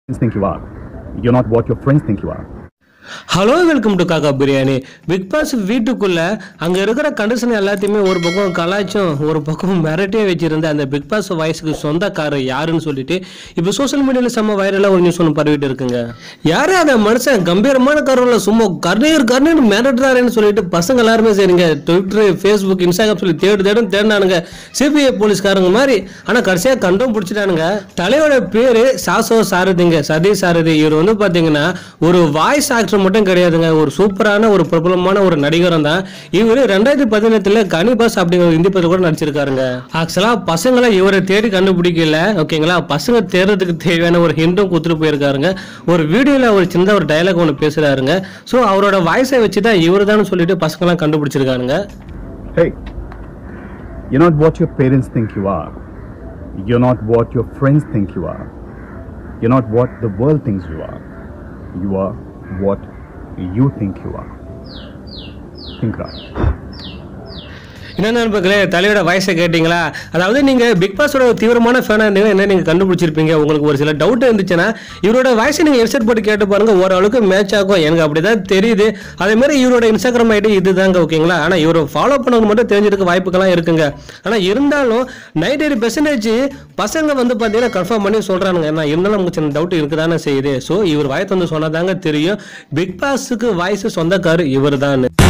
think you are. You're not what your friends think you are. Hello welcome to Kakka biryani. Big pass வீட்டுக்குள்ள அங்க இருக்கிற condition எல்லாத்தையுமே ஒரு பக்கம் கலாய்ச்சும் ஒரு பக்கம் மிரட்டியே வச்சிருந்த அந்த பிக் பாஸ் வாய்ஸுக்கு சொந்தக்காரர் யாருன்னு சொல்லிட்டு இப்போ சோசியல் மீடியால செம்ம வைரலா ஒரு நியூஸ் ஒன்று பரவிட்டு இருக்குங்க. யாரே அந்த மனுஷன் கம்பீரமான கருவில் சும்மா கர்ணீர் மிரட்டுறாருன்னு சொல்லிட்டு பசங்க எல்லாருமே சரிங்க ட்விட்டர், ஃபேஸ்புக், இன்ஸ்டாகிராம் சொல்லி தேடினானுங்க சிபிஐ போலீஸ்காரங்க மாதிரி. ஆனா கடைசியா கண்டும் பிடிச்சிட்டானுங்க. தலையோட பேரு சாசோ சாரதிங்க, சதீஷ் சாரதி. இவர் வந்து பாத்தீங்கன்னா ஒரு வாய்ஸ் ஆக்டர் மட்டும் கிடையாதுங்க, ஒரு சூப்பரான ஒரு பிரபலமான ஒரு நடிகரும் தான். இவரு 2018 கனிபாஸ் அப்படிங்கிற ஒரு இந்தி படத்துல கூட நடிச்சிருக்காருங்க. ஆக்சுவலா பசங்களை இவரை தேடி கண்டுபிடிக்கல, ஓகேங்களா. பசங்க தேடுறதுக்கு தேவையான ஒரு ஹிண்டும் கொடுத்துட்டு போயிருக்காருங்க. ஒரு வீடியோல ஒரு சின்ன ஒரு டயலாக் ஒன்று பேசுறாருங்க. ஸோ அவரோட வாய்ஸை வச்சுதான் இவரு தான் சொல்லிட்டு பசங்க எல்லாம் கண்டுபிடிச்சிருக்காருங்க. Hey, you're not what your parents think you are. You're not what your friends think you are. You're not what the world thinks you are. You are what you think you are. Think right. என்ன நண்பர்களே, தலையோட வாய்ஸை கேட்டிங்களா? அதாவது நீங்கள் big பாஸோட தீவிரமான ஃபேனாக இருந்தீங்கன்னா என்ன நீங்கள் கண்டுபிடிச்சிருப்பீங்க. உங்களுக்கு ஒரு சில டவுட் இருந்துச்சுன்னா இவரோட வாய்ஸை நீங்கள் ஹெட்செட் போட்டு கேட்டு பாருங்க, ஓரளவுக்கு மேட்ச் ஆகும். எனக்கு அப்படி தான் தெரியுது. அதேமாதிரி இவரோட இன்ஸ்டாகிராம் ஐடி இது தாங்க, ஓகேங்களா. ஆனால் இவரை ஃபாலோ பண்ணவங்க மட்டும் தெரிஞ்சிருக்க வாய்ப்புகள்லாம் இருக்குங்க. ஆனால் இருந்தாலும் 98% பசங்க வந்து பார்த்தீங்கன்னா கன்ஃபார்ம் பண்ணி சொல்கிறானுங்க. ஏன்னா இருந்தாலும் நமக்கு சின்ன டவுட் இருக்குதானே செய்யுது. ஸோ இவர் வாய்ஸ் வந்து சொன்னதாங்க தெரியும் பிக் பாஸுக்கு வாய்ஸ் சொந்தக்காரு இவர் தான்.